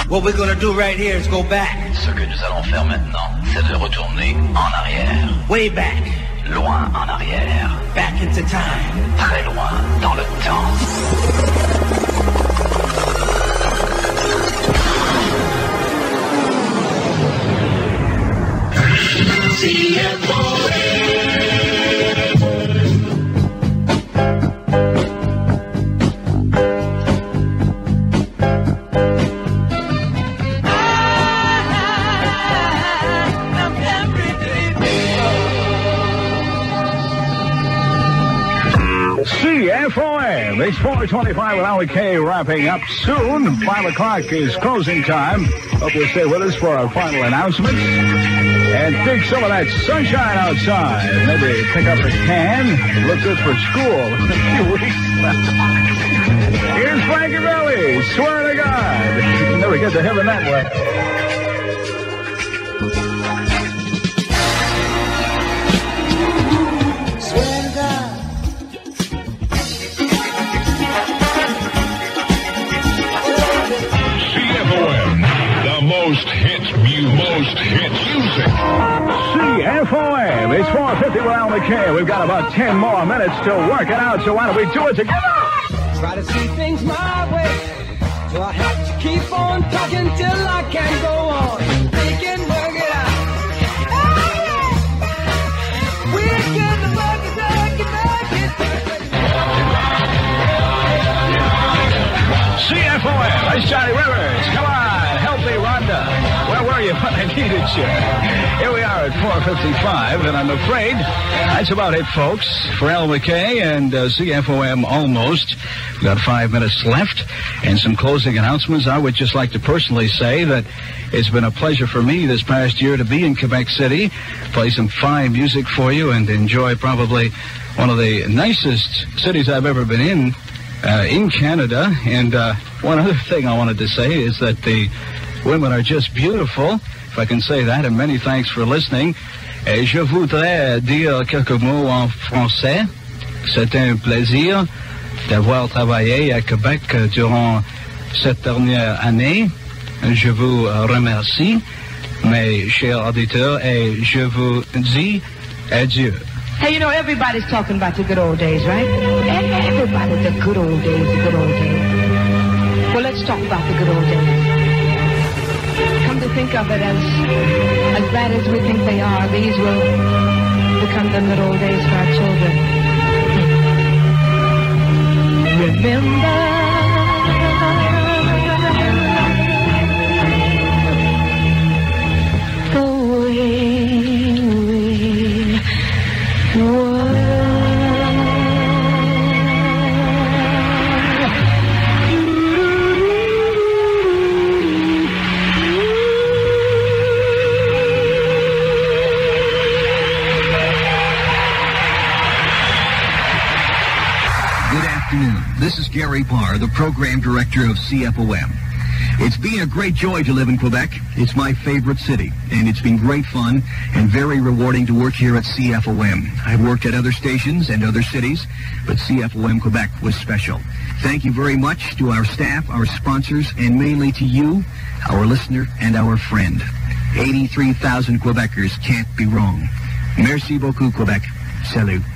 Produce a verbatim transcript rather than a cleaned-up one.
What we're gonna do right here is go back. Ce que nous allons faire maintenant, c'est de retourner en arrière. Way back. Loin en arrière. Back into time. Très loin dans le temps. C F O M. C F O M. It's four twenty-five with Ali K wrapping up soon. Five o'clock is closing time. Hope you'll stay with us for our final announcements. And dig some of that sunshine outside. Maybe pick up a can. Look good for school in a few weeks. Here's Frankie Valli. Swear to God. You can never get to heaven that way. Most hits, most hits music. C F O M. It's four fifty with Al McKay. We've got about ten more minutes to work it out, so why don't we do it together? Try to see things my way, so I have to keep on talking till I can go on. We can work it out. We can work it, work it, work it. C F O M. That's Johnny Rivers. Come on, help me, Rhonda. Where were you when I needed you? Here we are at four fifty-five, and I'm afraid that's about it, folks, for Al McKay and uh, C F O M almost. We've got five minutes left and some closing announcements. I would just like to personally say that it's been a pleasure for me this past year to be in Quebec City, play some fine music for you, and enjoy probably one of the nicest cities I've ever been in, uh, in Canada. And uh, one other thing I wanted to say is that the women are just beautiful, if I can say that, and many thanks for listening. Et je voudrais dire quelques mots en français. C'est un plaisir d'avoir travaillé à Québec durant cette dernière année. Je vous remercie, mes chers auditeurs, et je vous dis adieu. Hey, you know, everybody's talking about the good old days, right? Everybody, the good old days, the good old days. Well, let's talk about the good old days. Come to think of it, as as bad as we think they are, these will become the good old days for our children. Remember the way we were. This is Gary Parr, the program director of C F O M. It's been a great joy to live in Quebec. It's my favorite city, and it's been great fun and very rewarding to work here at C F O M. I've worked at other stations and other cities, but C F O M Quebec was special. Thank you very much to our staff, our sponsors, and mainly to you, our listener and our friend. eighty-three thousand Quebecers can't be wrong. Merci beaucoup, Quebec. Salut.